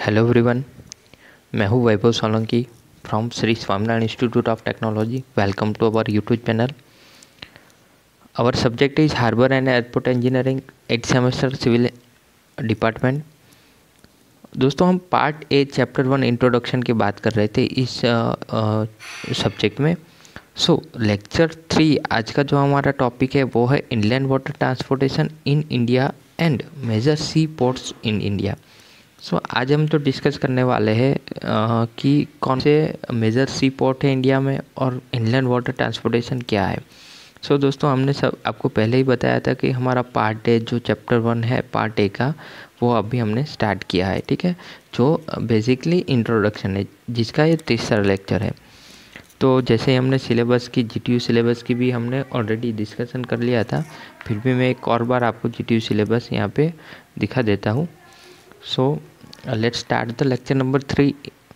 Hello everyone, मैं हूँ Vaibhav Solanki from Shri Swaminarayan institute of technology. Welcome to our YouTube channel. Our subject is harbour and airport engineering 8th semester civil department. दोस्तों, हम part A chapter 1 introduction की बात कर रहे थे इस सब्जेक्ट में। लेक्चर 3 आज का जो हमारा टॉपिक है वो है inland water transportation in India and major sea ports in India. आज हम जो डिस्कस करने वाले हैं कि कौन से मेजर सी पोर्ट है इंडिया में और इनलैंड वाटर ट्रांसपोर्टेशन क्या है। दोस्तों, हमने सब आपको पहले ही बताया था कि हमारा पार्ट ए जो चैप्टर 1 है पार्ट ए का, वो अभी हमने स्टार्ट किया है। ठीक है, जो बेसिकली इंट्रोडक्शन है, जिसका ये तीसरा लेक्चर है। तो जैसे हमने सिलेबस की जीटीयू सिलेबस की भी हमने ऑलरेडी डिस्कशन कर लिया था, फिर भी मैं एक और बार आपको जीटीयू सिलेबस यहाँ पे दिखा देता हूँ। Let's start the lecture number 3.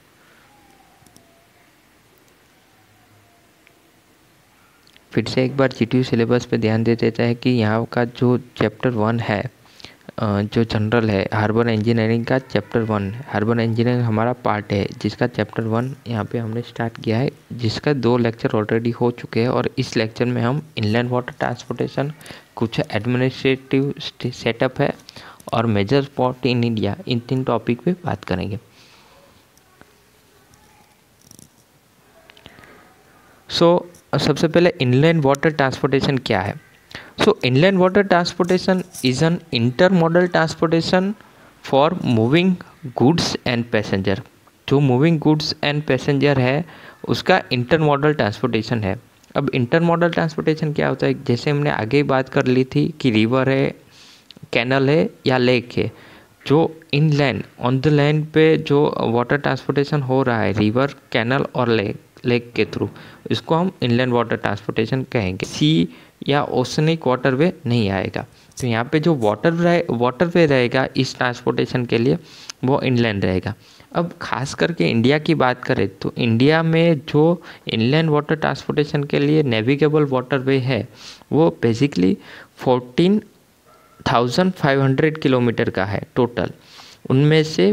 फिर से एक बार जीटीयू सिलेबस पे ध्यान दे देता है कि यहाँ का जो चैप्टर 1 है, जो जनरल है हार्बर इंजीनियरिंग का चैप्टर 1, हार्बर इंजीनियरिंग हमारा पार्ट है जिसका चैप्टर 1 यहाँ पे हमने स्टार्ट किया है, जिसका 2 लेक्चर ऑलरेडी हो चुके हैं। और इस लेक्चर में हम इनलैंड वाटर ट्रांसपोर्टेशन, कुछ एडमिनिस्ट्रेटिव सेटअप है और मेजर पोर्ट इन इंडिया, इन 3 टॉपिक पे बात करेंगे। सबसे पहले इनलैंड वाटर ट्रांसपोर्टेशन क्या है। Inland water transportation is an intermodal transportation for moving goods and passenger. जो मूविंग गुड्स एंड पैसेंजर है उसका इंटरमोडल ट्रांसपोर्टेशन है। अब इंटरमोडल ट्रांसपोर्टेशन क्या होता है, जैसे हमने आगे ही बात कर ली थी कि रिवर है, कैनल है या लेक है, जो इनलैंड ऑन द लैंड पे जो वाटर ट्रांसपोर्टेशन हो रहा है रिवर, कैनल और लेक के थ्रू, इसको हम इनलैंड वाटर ट्रांसपोर्टेशन कहेंगे। सी या ओशनिक वाटरवे नहीं आएगा। तो यहाँ पे जो वाटरवे रहेगा इस ट्रांसपोर्टेशन के लिए वो इनलैंड रहेगा। अब खास करके इंडिया की बात करें तो इंडिया में जो इनलैंड वाटर ट्रांसपोर्टेशन के लिए नेविगेबल वाटरवे है वो बेसिकली 14,500 किलोमीटर का है टोटल। उनमें से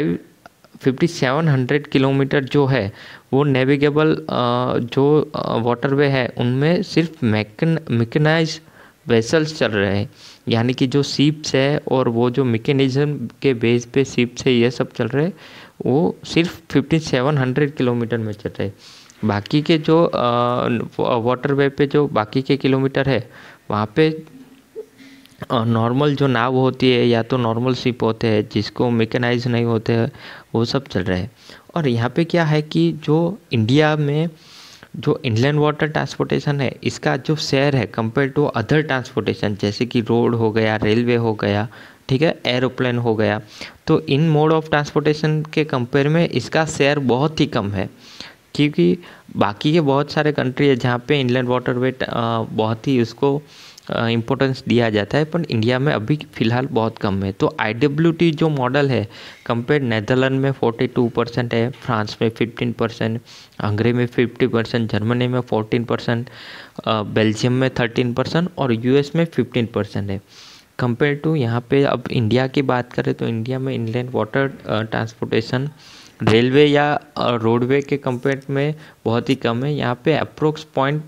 5,700 किलोमीटर जो है वो नेविगेबल जो वाटरवे है उनमें सिर्फ मैकेनाइज वेसल्स चल रहे हैं, यानी कि जो शिप्स है और वो जो मैकेनिज्म के बेस पे शिप्स है ये सब चल रहे हैं, वो सिर्फ 5,700 किलोमीटर में चल रहे हैं। बाकी के जो वाटरवे पे जो बाकी के किलोमीटर है वहाँ पे नॉर्मल जो नाव होती है या तो नॉर्मल शिप होते हैं जिसको मैकेनाइज नहीं होते हैं, वो सब चल रहे हैं। और यहाँ पे क्या है कि जो इंडिया में जो इनलैंड वाटर ट्रांसपोर्टेशन है इसका जो शेयर है कंपेयर टू अदर ट्रांसपोर्टेशन, जैसे कि रोड हो गया, रेलवे हो गया, ठीक है, एरोप्लेन हो गया, तो इन मोड ऑफ ट्रांसपोर्टेशन के कंपेयर में इसका शेयर बहुत ही कम है। क्योंकि बाकी के बहुत सारे कंट्री है जहाँ पे इनलैंड वाटरवे बहुत ही उसको इम्पोर्टेंस दिया जाता है, पर इंडिया में अभी फ़िलहाल बहुत कम है। तो IWT जो मॉडल है कंपेयर नेदरलैंड में 42% है, फ्रांस में 15%, हंगरी में 50%, जर्मनी में 14%, बेल्जियम में 13% और US में 15% है। कंपेयर टू यहाँ पे अब इंडिया की बात करें तो इंडिया में इनलैंड वाटर ट्रांसपोर्टेशन रेलवे या रोडवे के कंपेयर में बहुत ही कम है। यहाँ पे अप्रोक्स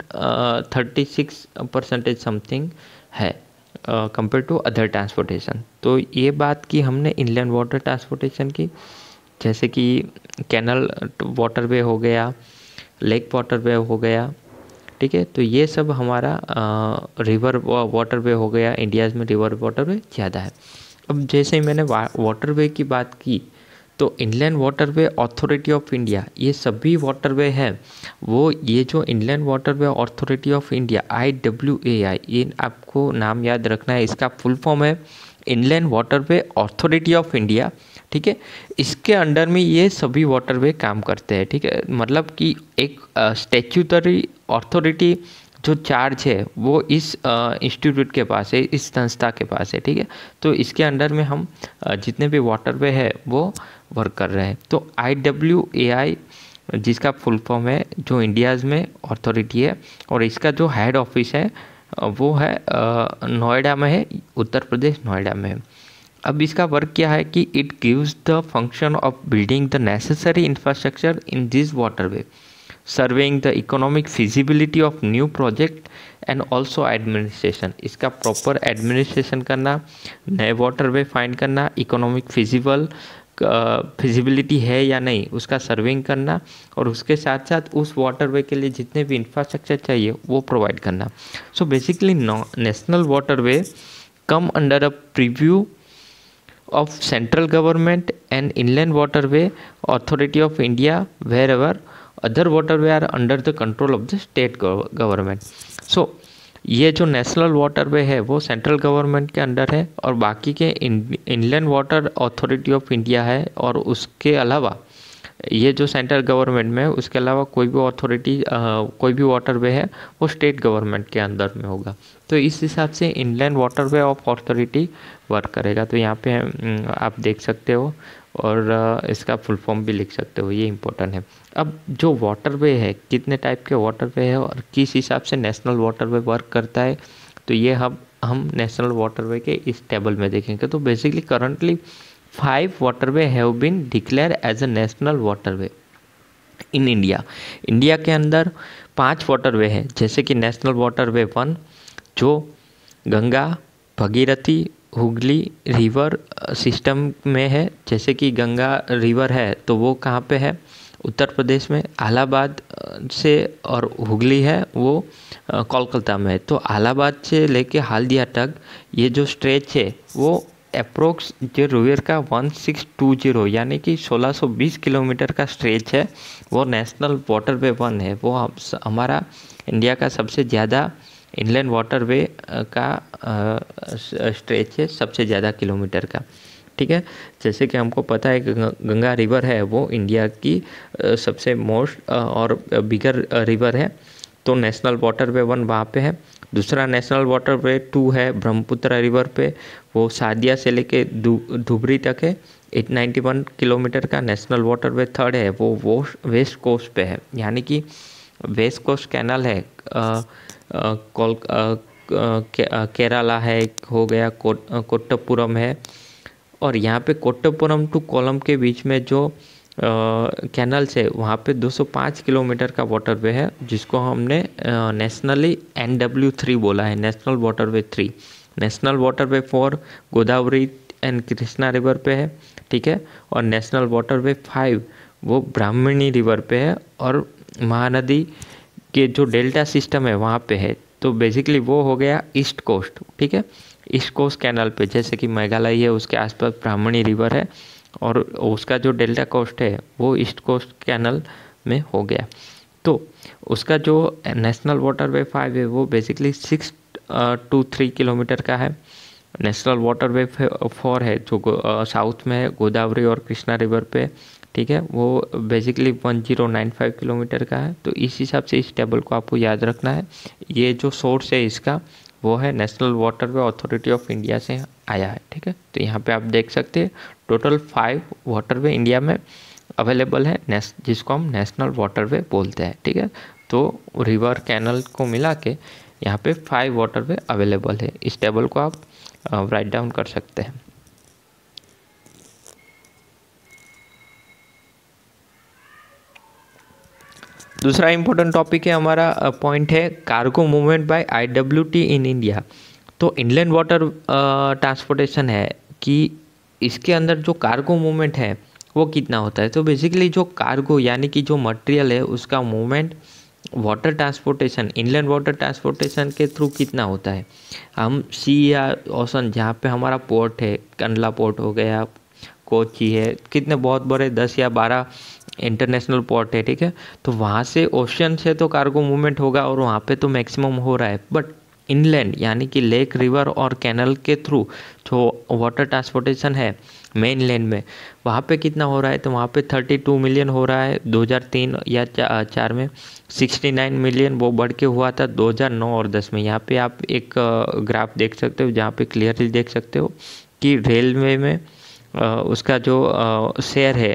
0.36% समथिंग है कंपेयर टू अदर ट्रांसपोर्टेशन। तो ये बात की हमने इनलैंड वाटर ट्रांसपोर्टेशन की, जैसे कि कैनल वाटरवे हो गया, लेक वाटरवे हो गया, ठीक है। तो ये सब हमारा रिवर वाटरवे हो गया, इंडिया में रिवर वाटरवे ज़्यादा है। अब जैसे ही मैंने वाटरवे की बात की तो inland waterway authority of India, ये सभी वाटरवे हैं वो, ये जो inland waterway authority of India IWAI, ये आपको नाम याद रखना है, इसका फुल फॉर्म है inland waterway authority of India, ठीक है। इसके अंडर में ये सभी वाटरवे काम करते हैं, ठीक है। मतलब कि एक स्टैट्यूटरी अथॉरिटी जो चार्ज है वो इस इंस्टीट्यूट के पास है, इस संस्था के पास है, ठीक है। तो इसके अंडर में हम जितने भी वाटरवे है वो वर्क कर रहे हैं। तो IWAI जिसका फुल फॉर्म है, जो इंडियाज़ में अथॉरिटी है, और इसका जो हेड ऑफिस है वो है नोएडा में है, उत्तर प्रदेश नोएडा में है। अब इसका वर्क क्या है कि it gives the function of building the necessary infrastructure in this waterway, surveying the economic feasibility of new project and also administration. इसका प्रॉपर एडमिनिस्ट्रेशन करना, नए वाटरवे फाइंड करना, इकोनॉमिक फिजिबिलिटी है या नहीं उसका सर्विंग करना, और उसके साथ साथ उस वाटरवे के लिए जितने भी इंफ्रास्ट्रक्चर चाहिए वो प्रोवाइड करना। So basically national waterway come under a preview of central government and inland waterway authority of India wherever other waterway are under the control of the state government। so ये जो national waterway है वो central government के under है और बाकी के inland water authority of India है, और उसके अलावा ये जो सेंट्रल गवर्नमेंट में है उसके अलावा कोई भी अथॉरिटी कोई भी वाटरवे है वो स्टेट गवर्नमेंट के अंदर में होगा। तो इस हिसाब से inland waterway of authority work करेगा। तो यहाँ पे आप देख सकते हो और इसका फुल फॉर्म भी लिख सकते हो, ये इम्पोर्टेंट है। अब जो वाटरवे है, कितने टाइप के वाटरवे है और किस हिसाब से नेशनल वाटरवे वर्क करता है, तो ये हम नेशनल वाटरवे के इस टेबल में देखेंगे। तो basically currently 5 waterway have been declared as a national waterway in India। India के अंदर 5 वाटरवे है, जैसे कि नेशनल वाटरवे 1 जो गंगा, भगीरथी, हुगली रिवर सिस्टम में है। जैसे कि गंगा रिवर है तो वो कहाँ पे है, उत्तर प्रदेश में इलाहाबाद से, और हुगली है वो कोलकाता में है। तो इलाहाबाद से लेके हल्दिया तक ये जो स्ट्रेच है वो अप्रोक्स जो रिवर का 1620 यानी कि 1620 किलोमीटर का स्ट्रेच है, वो नेशनल वाटरवे 1 है। वो हमारा इंडिया का सबसे ज़्यादा इनलैंड वाटरवे का स्ट्रेच है, सबसे ज़्यादा किलोमीटर का। ठीक है, जैसे कि हमको पता है कि गंगा रिवर है वो इंडिया की सबसे मोस्ट और बिगर रिवर है, तो नेशनल वाटरवे 1 वहाँ पे है। दूसरा नेशनल वाटरवे 2 है ब्रह्मपुत्र रिवर पे, वो सादिया से लेके धुबरी तक है, 891 किलोमीटर का। नेशनल वाटरवे 3 है वो वेस्ट कोस्ट पे है, यानी कि वेस्ट कोस्ट कैनाल है, केरला है हो गया, कोट्टपुरम है, और यहाँ पे कोट्टपुरम टू कोलम के बीच में जो कैनल से वहाँ पे 205 किलोमीटर का वाटरवे है, जिसको हमने नेशनली NW3 बोला है, national waterway 3। National waterway 4 Godavari and Krishna river पे है, ठीक है, और नेशनल वाटरवे 5 वो ब्राह्मणी रिवर पे है, और महानदी के जो डेल्टा सिस्टम है वहाँ पे है। तो बेसिकली वो हो गया ईस्ट कोस्ट, ठीक है, ईस्ट कोस्ट कैनल पे, जैसे कि मेघालय है उसके आसपास ब्राह्मणी रिवर है, और उसका जो डेल्टा कोस्ट है वो ईस्ट कोस्ट कैनल में हो गया। तो उसका जो नेशनल वाटरवे 5 है वो बेसिकली 623 किलोमीटर का है। नेशनल वाटरवे 4 है जो साउथ में है, गोदावरी और कृष्णा रिवर पे, ठीक है, वो बेसिकली 1095 किलोमीटर का है। तो इस हिसाब से इस टेबल को आपको याद रखना है। ये जो सोर्स है इसका वो है national waterway authority of India से आया है, ठीक है। तो यहाँ पे आप देख सकते हैं टोटल 5 वाटरवे इंडिया में अवेलेबल है, जिसको हम नेशनल वाटरवे बोलते हैं, ठीक है। तो रिवर कैनल को मिला के यहाँ पे 5 वाटरवे अवेलेबल है। इस टेबल को आप राइट डाउन कर सकते हैं। दूसरा इम्पोर्टेंट टॉपिक है हमारा पॉइंट है cargo movement by IWT in India. तो इनलैंड वाटर ट्रांसपोर्टेशन है कि इसके अंदर जो कार्गो मूवमेंट है वो कितना होता है। तो बेसिकली जो कार्गो यानी कि जो मटेरियल है उसका movement water transportation, inland water transportation के थ्रू कितना होता है। हम सी या ओशन जहाँ पे हमारा पोर्ट है, कंडला पोर्ट हो गया, कोची है, कितने बहुत बड़े 10 या 12 इंटरनेशनल पोर्ट है, ठीक है। तो वहाँ से ओशन से तो कार्गो मूवमेंट होगा और वहाँ पे तो मैक्सिमम हो रहा है, बट इनलैंड यानी कि लेक, रिवर और कैनल के थ्रू जो वाटर ट्रांसपोर्टेशन है मेन लैंड में, वहाँ पे कितना हो रहा है। तो वहाँ पे 32 मिलियन हो रहा है 2003 या 4 में, 69 मिलियन वो बढ़ के हुआ था 2009 और 10 में। यहाँ पे आप एक ग्राफ देख सकते हो जहाँ पे क्लियरली देख सकते हो कि रेलवे में उसका जो शेयर है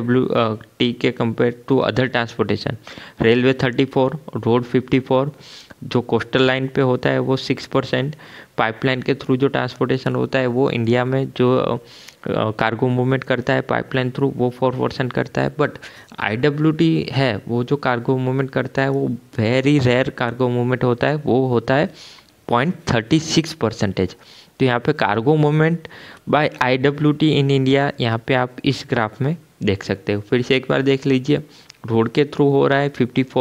IWT के compare to other transportation, railway 34, road 54, जो कोस्टल लाइन पे होता है वो 6%, पाइपलाइन के थ्रू जो ट्रांसपोर्टेशन होता है वो इंडिया में जो कार्गो मूवमेंट करता है पाइपलाइन थ्रू वो 4% करता है। बट IWT है वो जो कार्गो मूवमेंट करता है वो वेरी रेयर कार्गो मूवमेंट होता है, वो होता है 0.36%। तो यहाँ पे cargo movement by IWT in India यहाँ पे आप इस ग्राफ में देख सकते हो। फिर से एक बार देख लीजिए, रोड के थ्रू हो रहा है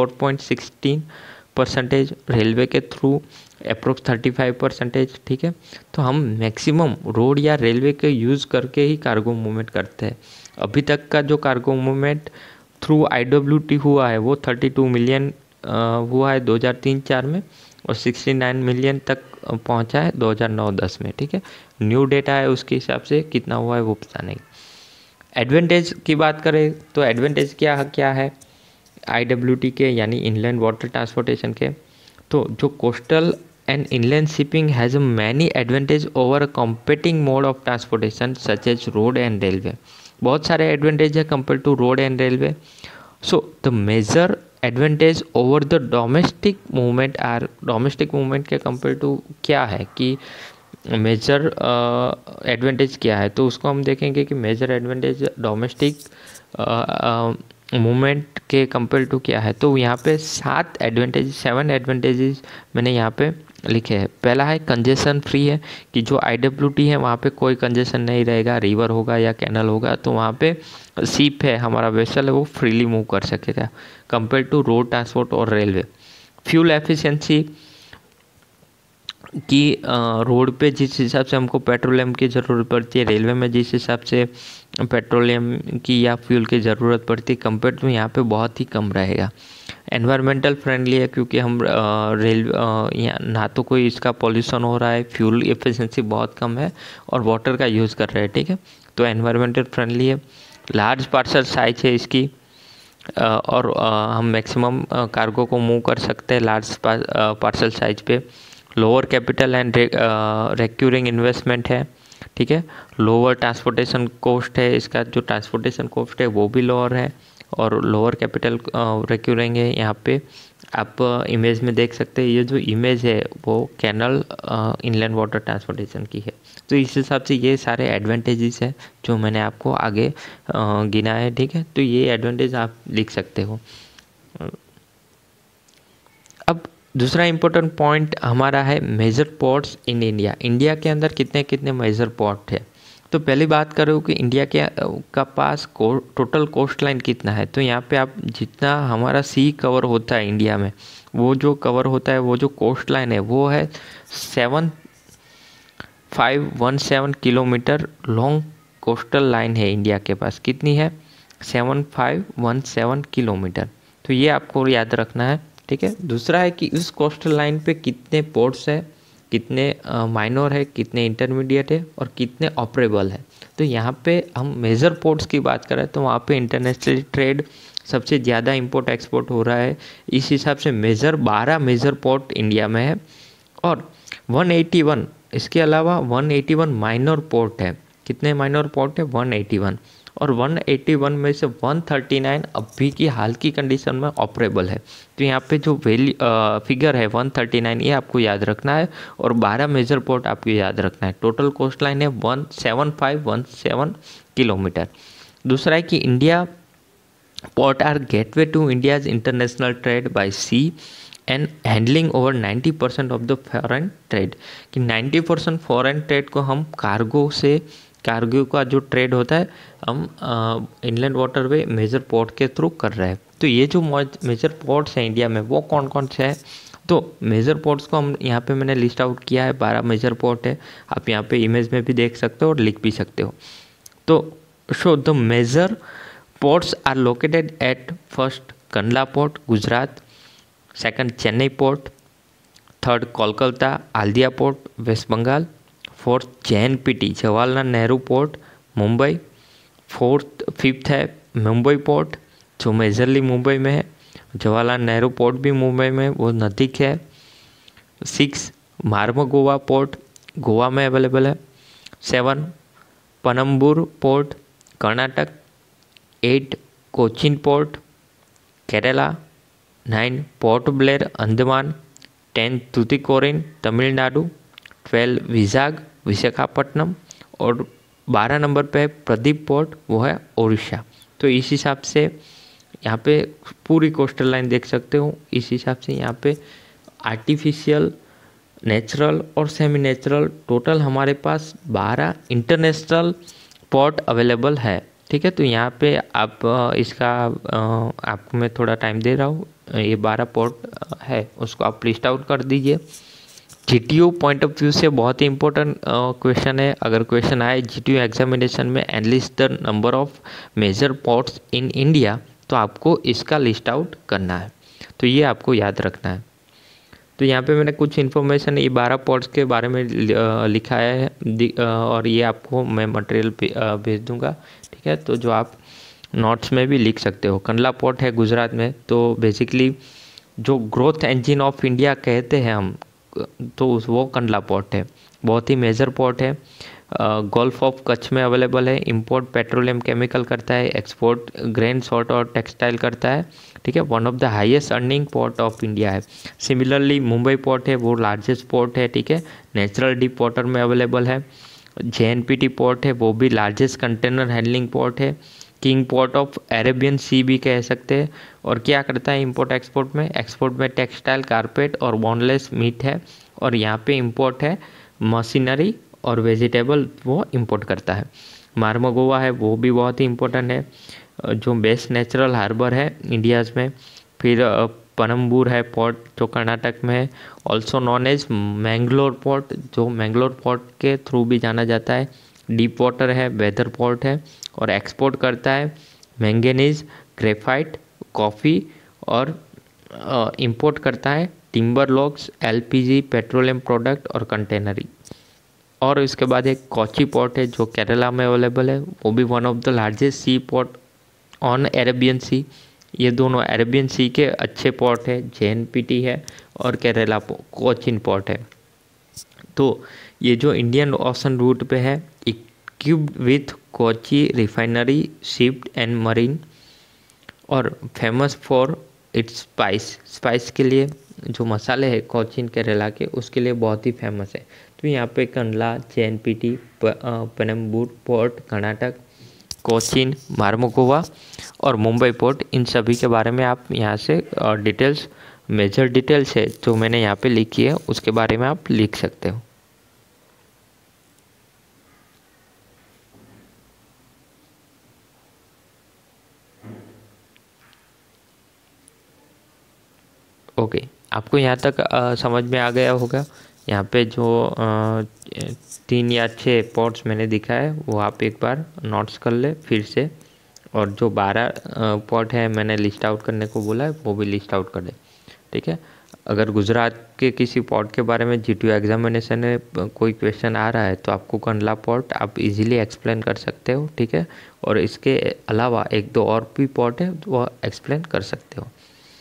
54.16%, रेलवे के थ्रू अप्रोक्स 35%। ठीक है, तो हम मैक्सिमम रोड या रेलवे के यूज़ करके ही कार्गो मूवमेंट करते हैं। अभी तक का जो कार्गो मूवमेंट थ्रू IWT हुआ है वो 32 मिलियन हुआ है 2003-04 में, और 69 मिलियन तक पहुंचा है 2009-10 में। ठीक है, न्यू डेटा है उसके हिसाब से कितना हुआ है वो पता नहीं। एडवांटेज की बात करें तो एडवांटेज क्या क्या है IWT के, यानी इनलैंड वाटर ट्रांसपोर्टेशन के। तो जो coastal and inland shipping has many advantage over competing mode of transportation such as road and railway. बहुत सारे एडवांटेज है compare to road and railway. So the major advantage over the domestic movement are, domestic movement के compare to क्या है कि major advantage क्या है, तो उसको हम देखेंगे कि मेजर एडवांटेज डोमेस्टिक मूवमेंट के कंपेयर टू क्या है। तो यहाँ पे 7 एडवांटेजेस मैंने यहाँ पे लिखे हैं। पहला है कंजेशन फ्री है, कि जो IWT है वहाँ पे कोई कंजेशन नहीं रहेगा, रिवर होगा या कैनल होगा तो वहाँ पे शिप है हमारा वेसल है वो फ्रीली मूव कर सकेगा कंपेयर टू रोड ट्रांसपोर्ट और रेलवे। फ्यूल एफिशिएंसी कि रोड पे जिस हिसाब से हमको पेट्रोलियम की ज़रूरत पड़ती है, रेलवे में जिस हिसाब से पेट्रोलियम की या फ्यूल की ज़रूरत पड़ती है कंपेयर टू यहाँ पे बहुत ही कम रहेगा। एनवायरमेंटल फ्रेंडली है क्योंकि हम यहाँ ना तो कोई इसका पॉल्यूशन हो रहा है, फ्यूल एफिशिएंसी बहुत कम है और वाटर का यूज़ कर रहे हैं। ठीक है, तो एनवायरमेंटल फ्रेंडली है। लार्ज पार्सल साइज है इसकी, और हम मैक्सिमम कार्गो को मूव कर सकते हैं लार्ज पार्सल साइज पे। Lower capital and recurring investment है। ठीक है, लोअर ट्रांसपोर्टेशन कॉस्ट है, इसका जो ट्रांसपोर्टेशन कॉस्ट है वो भी लोअर है, और लोअर कैपिटल रिक्यूरिंग है। यहाँ पे आप इमेज में देख सकते हैं, ये जो इमेज है वो कैनल इनलैंड वाटर ट्रांसपोर्टेशन की है। तो इस हिसाब से ये सारे एडवांटेजेस हैं जो मैंने आपको आगे गिना है। ठीक है, तो ये एडवांटेज आप लिख सकते हो। अब दूसरा इम्पोर्टेंट पॉइंट हमारा है major ports in India. India के अंदर कितने कितने मेजर पोर्ट है। तो पहली बात करो कि इंडिया के का पास टोटल कोस्ट लाइन कितना है। तो यहाँ पे आप जितना हमारा सी कवर होता है इंडिया में, वो जो कवर होता है वो जो कोस्ट लाइन है वो है 7517 किलोमीटर लॉन्ग कोस्टल लाइन है इंडिया के पास। कितनी है? 7517 किलोमीटर। तो ये आपको याद रखना है। ठीक है, दूसरा है कि उस कोस्टल लाइन पे कितने पोर्ट्स है, कितने माइनर है, कितने इंटरमीडिएट है और कितने ऑपरेबल है। तो यहाँ पे हम मेजर पोर्ट्स की बात करें तो वहाँ पे इंटरनेशनल ट्रेड सबसे ज़्यादा इंपोर्ट एक्सपोर्ट हो रहा है। इस हिसाब से 12 मेजर पोर्ट इंडिया में है, और 181 इसके अलावा 181 माइनर पोर्ट है। कितने माइनर पोर्ट है? 181, और 181 में से 139 अभी की हाल की कंडीशन में ऑपरेबल है। तो यहाँ पे जो फिगर है 139 ये आपको याद रखना है, और 12 मेजर पोर्ट आपको याद रखना है। टोटल कोस्ट लाइन है 17517 किलोमीटर। दूसरा है कि India port are gateway to India's international trade by sea and handling over 90% of the foreign trade. कि 90% फॉरेन ट्रेड को हम कार्गो का जो ट्रेड होता है हम इनलैंड वाटरवे मेजर पोर्ट के थ्रू कर रहे हैं। तो ये जो मेजर पोर्ट्स हैं इंडिया में वो कौन कौन से हैं? तो मेजर पोर्ट्स को हम यहाँ पे मैंने लिस्ट आउट किया है, 12 मेजर पोर्ट है। आप यहाँ पे इमेज में भी देख सकते हो और लिख भी सकते हो। तो show the major ports are located at first Kandla port Gujarat, second Chennai port, third Kolkata Haldia port West Bengal, fourth JNPT Jawaharlal Nehru port Mumbai, fifth है मुंबई पोर्ट जो मेजरली मुंबई में है। जवाहरलाल नेहरू पोर्ट भी मुंबई में, वो नज़दीक है। 6 मार्मगोवा पोर्ट गोवा में अवेलेबल है। 7 पनम्बूर पोर्ट कर्नाटक, 8 कोचीन पोर्ट केरला, 9 पोर्ट ब्लेयर अंडमान, 10 तूतीकोरिन तमिलनाडु, 12 विजाग विशाखापट्टनम और 12 नंबर पे है प्रदीप पोर्ट, वो है उड़ीसा। तो इस हिसाब से यहाँ पे पूरी कोस्टल लाइन देख सकते हो। इस हिसाब से यहाँ पे आर्टिफिशियल, नेचुरल और सेमी नेचुरल टोटल हमारे पास 12 इंटरनेशनल पोर्ट अवेलेबल है। ठीक है, तो यहाँ पे आप इसका आपको मैं थोड़ा टाइम दे रहा हूँ, ये 12 पोर्ट है उसको आप लिस्ट आउट कर दीजिए। जीटीयू पॉइंट ऑफ व्यू से बहुत ही इंपॉर्टेंट क्वेश्चन है। अगर क्वेश्चन आए जीटीयू एग्जामिनेशन में enlist the number of major ports in India, तो आपको इसका लिस्ट आउट करना है, तो ये आपको याद रखना है। तो यहाँ पे मैंने कुछ इन्फॉर्मेशन ये 12 पोर्ट्स के बारे में लिखा है और ये आपको मैं मटेरियल भेज दूंगा। ठीक है, तो जो आप नोट्स में भी लिख सकते हो। कंडला पोर्ट है गुजरात में, तो बेसिकली जो ग्रोथ इंजन ऑफ इंडिया कहते हैं हम, तो वो कंडला पोर्ट है, बहुत ही मेजर पोर्ट है। गल्फ ऑफ कच्छ में अवेलेबल है। इंपोर्ट पेट्रोलियम केमिकल करता है, एक्सपोर्ट ग्रेन सॉल्ट और टेक्सटाइल करता है। ठीक है, one of the highest earning port of India है। सिमिलरली मुंबई पोर्ट है, वो लार्जेस्ट पोर्ट है। ठीक है, नेचुरल डीप वाटर में अवेलेबल है। जेएनपीटी पोर्ट है, वो भी लार्जेस्ट कंटेनर हैंडलिंग पोर्ट है। King port of Arabian sea भी कह सकते हैं। और क्या करता है इंपोर्ट एक्सपोर्ट में? एक्सपोर्ट में टेक्सटाइल, कारपेट और बोनलेस मीट है। और यहाँ पे इंपोर्ट है मशीनरी और वेजिटेबल, वो इंपोर्ट करता है। मार्मगोवा है, वो भी बहुत ही इम्पोर्टेंट है, जो बेस्ट नेचुरल हार्बर है इंडियाज़ में। फिर पनम्बूर है पोर्ट, जो कर्नाटक में है, also known as Mangalore port, जो मैंगलोर पोर्ट के थ्रू भी जाना जाता है। डीप वाटर है, वेदर पोर्ट है और एक्सपोर्ट करता है मैंगनीज, ग्रेफाइट, कॉफ़ी और इंपोर्ट करता है timber logs, LPG, petroleum product और कंटेनरी। और इसके बाद एक कोची पोर्ट है जो केरला में अवेलेबल है, वो भी one of the largest sea port on Arabian sea. ये दोनों अरेबियन सी के अच्छे पोर्ट है, जेएनपीटी है और केरला कोचिन पोर्ट है। तो ये जो इंडियन ओशन रूट पे है, equipped with Kochi refinery, shipped and marine, और फेमस फॉर इट्स स्पाइस के लिए, जो मसाले हैं कोचिन केरला के, उसके लिए बहुत ही फेमस है। तो यहाँ पे कंडला, जेएनपीटी, पेनम्बूर पोर्ट कर्नाटक, कोचिन, मार्मगोवा और मुंबई पोर्ट, इन सभी के बारे में आप यहाँ से डिटेल्स, मेजर डिटेल्स है जो मैंने यहाँ पे लिखी है, उसके बारे में आप लिख सकते हो। ओके, आपको यहाँ तक समझ में आ गया होगा। यहाँ पे जो 3 या 6 पोर्ट्स मैंने दिखाया है वो आप एक बार नोट्स कर ले फिर से, और जो 12 पोर्ट है मैंने लिस्ट आउट करने को बोला है वो भी लिस्ट आउट कर ले। ठीक है, अगर गुजरात के किसी पोर्ट के बारे में जीटीयू एग्जामिनेशन में कोई क्वेश्चन आ रहा है तो आपको कंडला पोर्ट आप इजीली एक्सप्लेन कर सकते हो। ठीक है, और इसके अलावा 1-2 और भी पोर्ट है वो एक्सप्लेन कर सकते हो।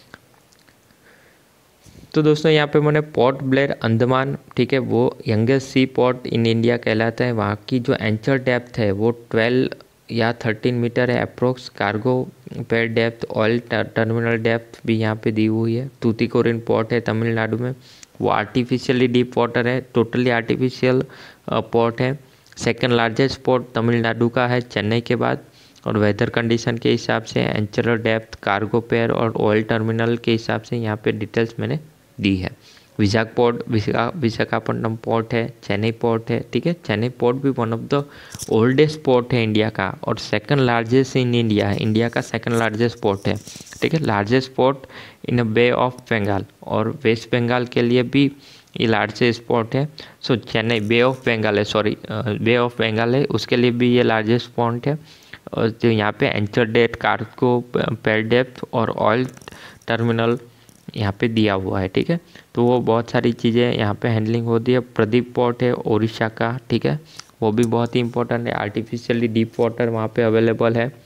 तो दोस्तों यहाँ पे मैंने पोर्ट ब्लेयर अंडमान, ठीक है, वो youngest sea port in India कहलाता है। वहाँ की जो एंचर डेप्थ है वो 12 या 13 मीटर है approx. Cargo pair depth, oil terminal depth भी यहाँ पे दी हुई है। तूतीकोरिन पोर्ट है तमिलनाडु में, वो आर्टिफिशियली डीप वाटर है, टोटली आर्टिफिशियल पोर्ट है। सेकेंड लार्जेस्ट पोर्ट तमिलनाडु का है चेन्नई के बाद। और वेदर कंडीशन के हिसाब से, एंचर डेप्थ, कार्गो पेयर और ऑयल टर्मिनल के हिसाब से यहाँ पे डिटेल्स मैंने दी है। विशाख पोर्ट, विशाखापट्टनम पोर्ट है, चेन्नई पोर्ट है। ठीक है, चेन्नई पोर्ट भी one of the oldest port है इंडिया का और सेकंड लार्जेस्ट इन इंडिया है, इंडिया का सेकंड लार्जेस्ट पोर्ट है। ठीक है, largest port in bay of Bengal, और वेस्ट बंगाल के लिए भी ये लार्जेस्ट पोर्ट है। So Chennai bay of Bengal है, सॉरी बे ऑफ बंगाल है, उसके लिए भी ये लार्जेस्ट पोर्ट है। और जो यहाँ पे anchor depth, cargo pair depth और ऑयल टर्मिनल यहाँ पे दिया हुआ है। ठीक है, तो वो बहुत सारी चीज़ें यहाँ पे हैंडलिंग होती है। प्रदीप पोर्ट है उड़ीसा का, ठीक है, वो भी बहुत ही इंपॉर्टेंट है। आर्टिफिशियली डीप वाटर वहाँ पे अवेलेबल है।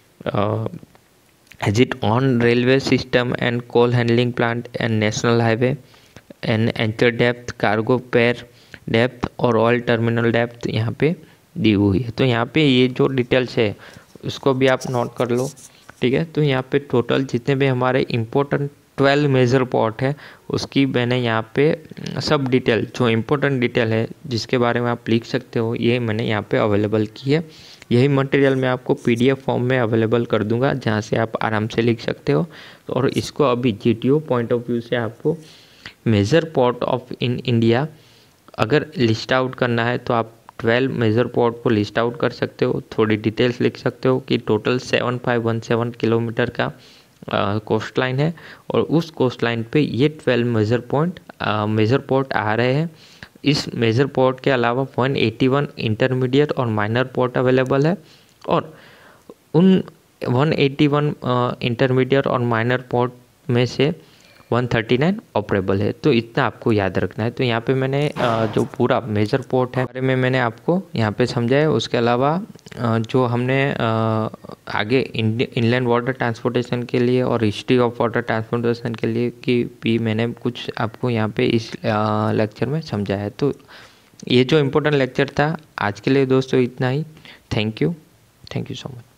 Has it on railway system and coal handling plant and national highway and anchor depth, cargo pair depth और ऑयल टर्मिनल डेप्थ यहाँ पे दी हुई है। तो यहाँ पे ये जो डिटेल्स है उसको भी आप नोट कर लो। ठीक है, तो यहाँ पे टोटल जितने भी हमारे इम्पोर्टेंट 12 मेजर पोर्ट है उसकी मैंने यहाँ पे सब डिटेल, जो इम्पोर्टेंट डिटेल है जिसके बारे में आप लिख सकते हो, ये मैंने यहाँ पे अवेलेबल की है। यही मटेरियल मैं आपको PDF फॉर्म में अवेलेबल कर दूंगा, जहाँ से आप आराम से लिख सकते हो। और इसको अभी GTO पॉइंट ऑफ व्यू से आपको major port of in India अगर लिस्ट आउट करना है तो आप 12 मेजर पोर्ट को लिस्ट आउट कर सकते हो। थोड़ी डिटेल्स लिख सकते हो कि टोटल 7517 किलोमीटर का कोस्ट लाइन है, और उस कोस्ट लाइन पे ये 12 मेजर पोर्ट आ रहे हैं। इस मेजर पोर्ट के अलावा 181 इंटरमीडिएट और माइनर पोर्ट अवेलेबल है, और उन 181 इंटरमीडिएट और माइनर पोर्ट में से 139 ऑपरेबल है। तो इतना आपको याद रखना है। तो यहाँ पे मैंने जो पूरा मेजर पोर्ट है बारे में मैंने आपको यहाँ पे समझाया। उसके अलावा जो हमने आगे इनलैंड वाटर ट्रांसपोर्टेशन के लिए और हिस्ट्री ऑफ वाटर ट्रांसपोर्टेशन के लिए की भी मैंने कुछ आपको यहाँ पे इस लेक्चर में समझाया है। तो ये जो इम्पोर्टेंट लेक्चर था आज के लिए दोस्तों इतना ही। Thank you so much.